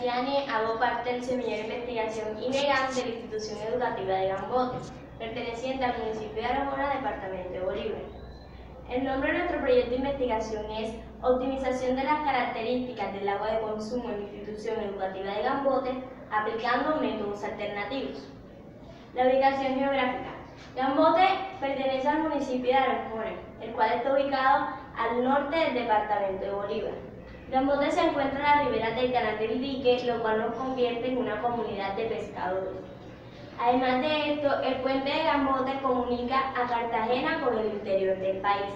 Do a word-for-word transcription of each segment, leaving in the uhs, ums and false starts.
Graciani, hago parte del semillero de investigación INEGAM de la institución educativa de Gambote, perteneciente al municipio de Arjona, departamento de Bolívar. El nombre de nuestro proyecto de investigación es Optimización de las características del agua de consumo en la institución educativa de Gambote, aplicando métodos alternativos. La ubicación geográfica. Gambote pertenece al municipio de Arjona, el cual está ubicado al norte del departamento de Bolívar. Gambote se encuentra en las riberas del canal del Dique, lo cual nos convierte en una comunidad de pescadores. Además de esto, el puente de Gambote comunica a Cartagena con el interior del país.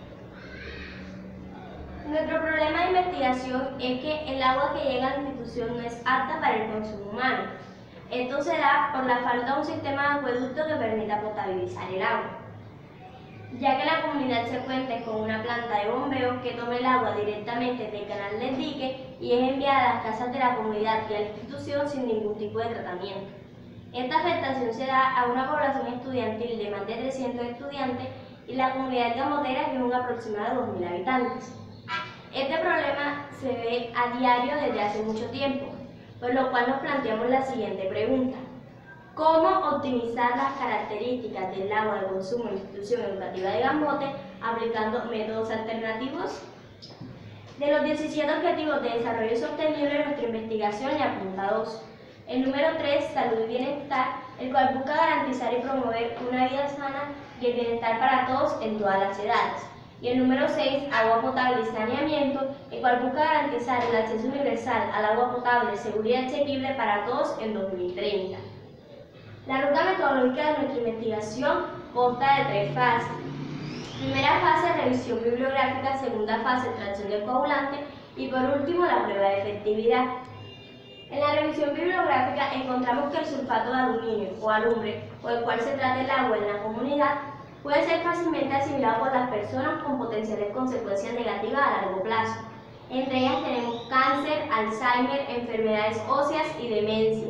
Nuestro problema de investigación es que el agua que llega a la institución no es apta para el consumo humano. Esto se da por la falta de un sistema de acueducto que permita potabilizar el agua, ya que la comunidad se cuenta con una planta de bombeo que toma el agua directamente del canal del Dique y es enviada a las casas de la comunidad y a la institución sin ningún tipo de tratamiento. Esta afectación se da a una población estudiantil de más de trescientos estudiantes y la comunidad gambotera que es un aproximado de dos mil habitantes. Este problema se ve a diario desde hace mucho tiempo, por lo cual nos planteamos la siguiente pregunta. ¿Cómo optimizar las características del agua de consumo en la institución educativa de Gambote aplicando métodos alternativos? De los diecisiete Objetivos de Desarrollo Sostenible, nuestra investigación le apunta dos. El número tres, Salud y Bienestar, el cual busca garantizar y promover una vida sana y el bienestar para todos en todas las edades. Y el número seis, Agua potable y saneamiento, el cual busca garantizar el acceso universal al agua potable, segura y asequible para todos en dos mil treinta. La ruta metodológica de nuestra investigación consta de tres fases. Primera fase, revisión bibliográfica. Segunda fase, extracción del coagulante. Y por último, la prueba de efectividad. En la revisión bibliográfica encontramos que el sulfato de aluminio o alumbre, por el cual se trata el agua en la comunidad, puede ser fácilmente asimilado por las personas con potenciales consecuencias negativas a largo plazo. Entre ellas tenemos cáncer, Alzheimer, enfermedades óseas y demencia.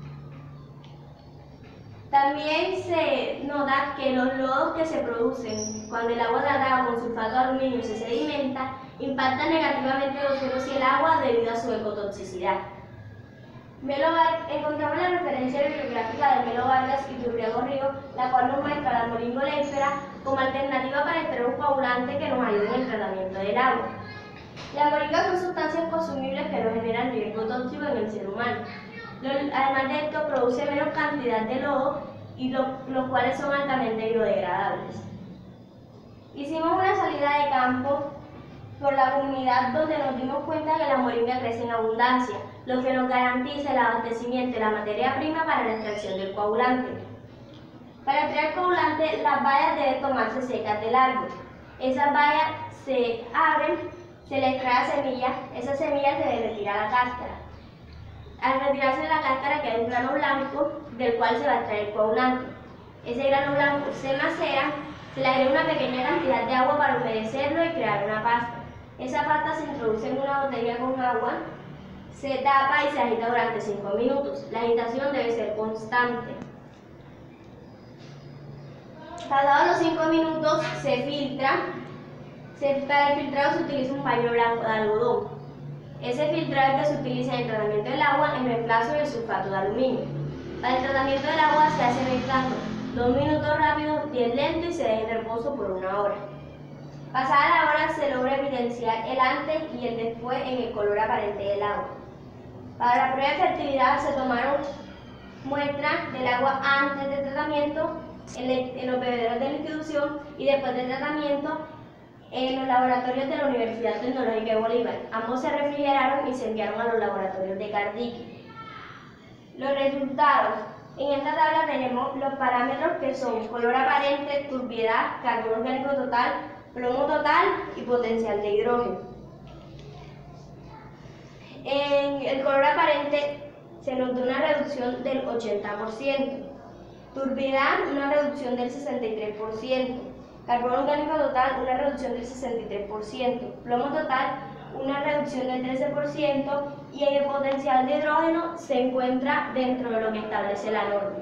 También se nota que los lodos que se producen cuando el agua tratada con sulfato de aluminio se sedimenta impactan negativamente los suelos y el agua debido a su ecotoxicidad. Melo Var encontramos la referencia bibliográfica de Melo Vargas y Turriago Río, la cual nos muestra la moringoléfera como alternativa para extraer un coagulante que nos ayude en el tratamiento del agua. Las moringas son sustancias consumibles que no generan riesgo tóxico en el ser humano. Además de esto, produce menos cantidad de lodo y lo, los cuales son altamente biodegradables. Hicimos una salida de campo por la comunidad donde nos dimos cuenta que la moringa crece en abundancia, lo que nos garantiza el abastecimiento de la materia prima para la extracción del coagulante. Para extraer el coagulante, las bayas deben tomarse secas del árbol. Esas bayas se abren, se le extrae la semilla, esa semilla se le retira la cáscara. Al retirarse de la cáscara queda un grano blanco del cual se va a extraer el coagulante. Ese grano blanco se macera, se le agrega una pequeña cantidad de agua para humedecerlo y crear una pasta. Esa pasta se introduce en una botella con agua, se tapa y se agita durante cinco minutos. La agitación debe ser constante. Pasados los cinco minutos se filtra. Se, para el filtrado se utiliza un paño blanco de algodón. Ese filtrado que se utiliza en el tratamiento del agua en reemplazo del sulfato de aluminio. Para el tratamiento del agua se hace mezclando dos minutos rápidos, diez lento y se deja en reposo por una hora. Pasada la hora se logra evidenciar el antes y el después en el color aparente del agua. Para la prueba de fertilidad se tomaron muestras del agua antes del tratamiento en, el, en los bebederos de la institución y después del tratamiento en los laboratorios de la Universidad Tecnológica de Bolívar. Ambos se refrigeraron y se enviaron a los laboratorios de Cardique. Los resultados. En esta tabla tenemos los parámetros que son color aparente, turbiedad, carbono orgánico total, plomo total y potencial de hidrógeno. En el color aparente se nota una reducción del ochenta por ciento, turbiedad una reducción del sesenta y tres por ciento, carbono orgánico total una reducción del sesenta y tres por ciento, plomo total una reducción del trece por ciento y en el potencial de hidrógeno se encuentra dentro de lo que establece la norma.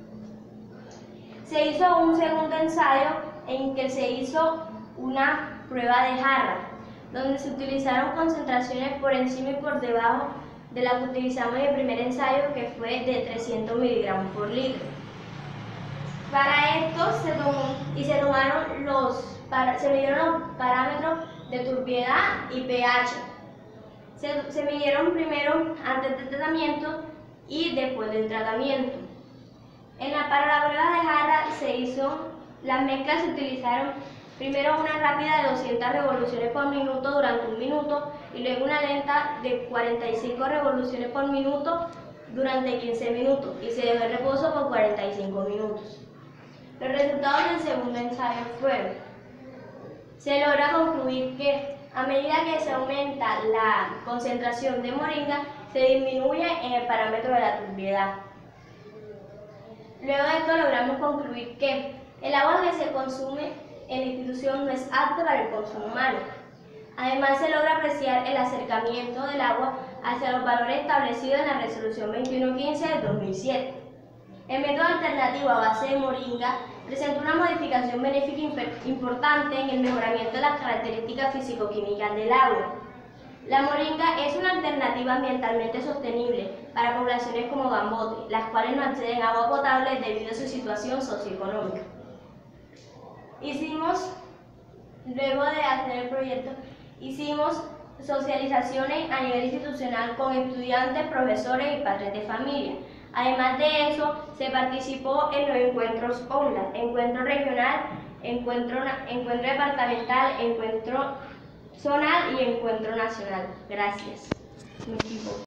Se hizo un segundo ensayo en que se hizo una prueba de jarra, donde se utilizaron concentraciones por encima y por debajo de la que utilizamos en el primer ensayo, que fue de trescientos miligramos por litro. Para esto se tomó y se tomaron los, para, se midieron los parámetros de turbiedad y pH. Se, se midieron primero antes del tratamiento y después del tratamiento. En la, para la prueba de jarra se hizo, las mezclas se utilizaron primero una rápida de doscientas revoluciones por minuto durante un minuto y luego una lenta de cuarenta y cinco revoluciones por minuto durante quince minutos y se dejó en reposo por cuarenta y cinco minutos. Los resultados del segundo ensayo fueron: se logra concluir que a medida que se aumenta la concentración de moringa, se disminuye en el parámetro de la turbiedad. Luego de esto logramos concluir que el agua que se consume en la institución no es apta para el consumo humano. Además, se logra apreciar el acercamiento del agua hacia los valores establecidos en la resolución veintiuno quince del dos mil siete. El método alternativo a base de moringa presenta una modificación benéfica importante en el mejoramiento de las características físico-químicas del agua. La moringa es una alternativa ambientalmente sostenible para poblaciones como Gambote, las cuales no acceden a agua potable debido a su situación socioeconómica. Hicimos, luego de hacer el proyecto, hicimos socializaciones a nivel institucional con estudiantes, profesores y padres de familia. Además de eso, se participó en los encuentros O N L A, encuentro regional, encuentro, encuentro departamental, encuentro zonal y encuentro nacional. Gracias. Mi equipo.